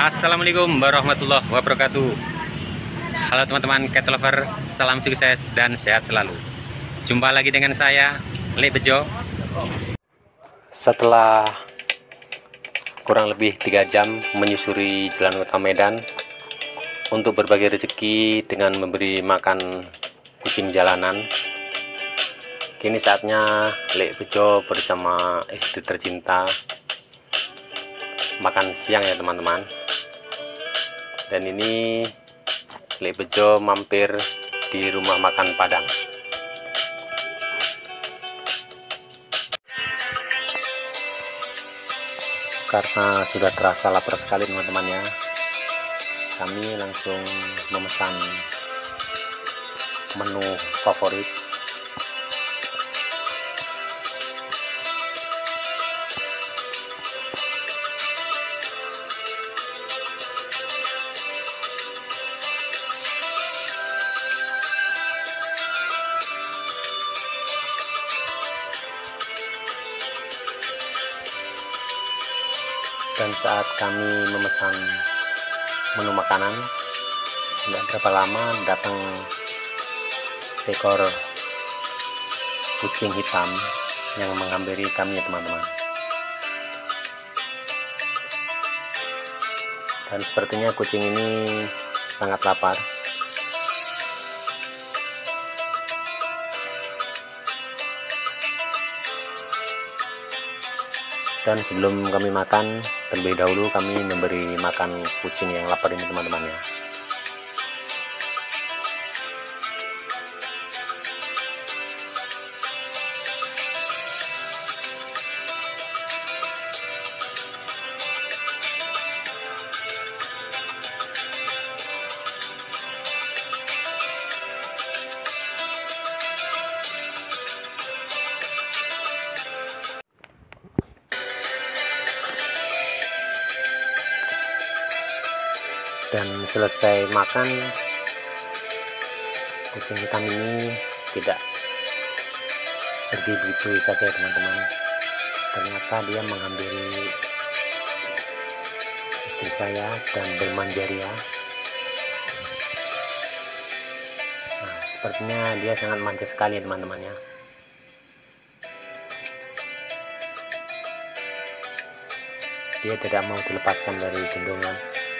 Assalamualaikum warahmatullahi wabarakatuh. Halo teman-teman cat lover, salam sukses dan sehat selalu. Jumpa lagi dengan saya, Le Bejo. Setelah kurang lebih 3 jam menyusuri jalan kota Medan untuk berbagi rezeki dengan memberi makan kucing jalanan, kini saatnya Le Bejo bersama istri tercinta makan siang ya teman-teman. Dan ini Le Bejo mampir di rumah makan Padang. Karena sudah terasa lapar sekali teman-teman ya, kami langsung memesan menu favorit. Dan saat kami memesan menu makanan, tidak berapa lama datang seekor kucing hitam yang menghampiri kami ya teman-teman. Dan sepertinya kucing ini sangat lapar. Dan sebelum kami makan, terlebih dahulu kami memberi makan kucing yang lapar ini teman-teman ya. Dan selesai makan, kucing hitam ini tidak pergi begitu saja teman-teman. Ternyata dia menghampiri istri saya dan bermanjaria. Nah, sepertinya dia sangat manja sekali ya teman-teman ya. Dia tidak mau dilepaskan dari gendongan.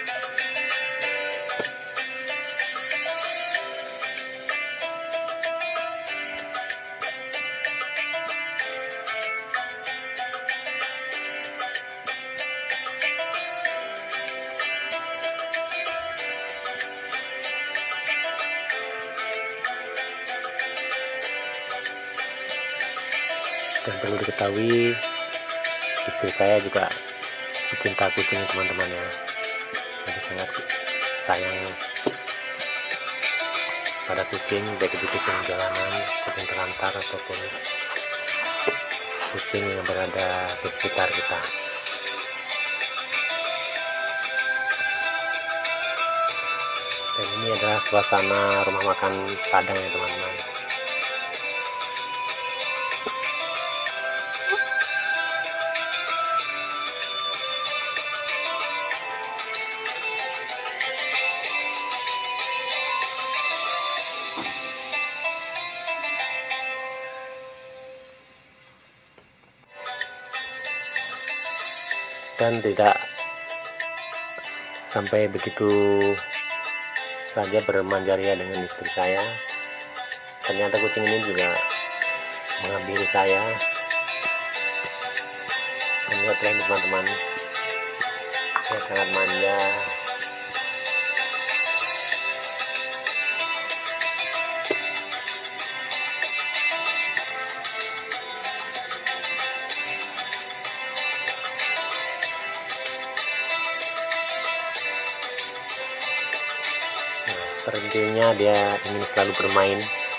Dan perlu diketahui, istri saya juga pecinta kucing teman-teman ya. Jadi sangat sayang pada kucing, baik itu kucing jalanan, kucing telantar ataupun kucing yang berada di sekitar kita. Dan ini adalah suasana rumah makan Padang ya teman-teman. Dan tidak sampai begitu saja bermanjaria dengan istri saya, ternyata kucing ini juga menghampiri saya. Dan lihat ini teman-teman, dia sangat manja. Sepertinya dia ingin selalu bermain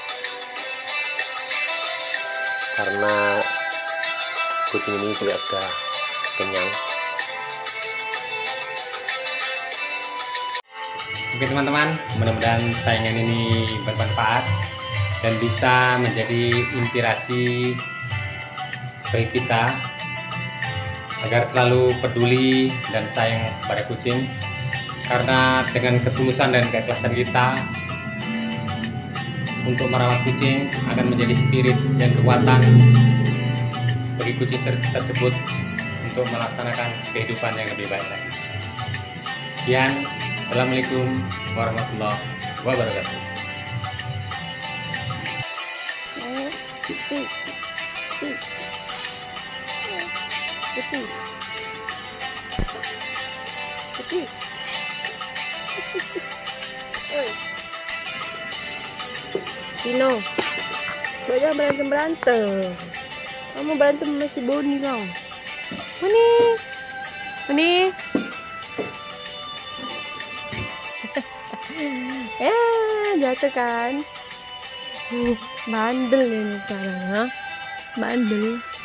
karena kucing ini juga sudah kenyang. Oke teman-teman, mudah-mudahan tayangan ini bermanfaat dan bisa menjadi inspirasi bagi kita agar selalu peduli dan sayang pada kucing. karena dengan ketulusan dan keikhlasan kita untuk merawat kucing akan menjadi spirit dan kekuatan bagi kucing tersebut untuk melaksanakan kehidupan yang lebih baik lagi. Sekian, Assalamualaikum warahmatullahi wabarakatuh. Putih. Cino, jangan berantem. Kamu berantem sama si Boni kau. Boni. Ya, jatuh kan? Bandel ini sekarang, ha? Bandel.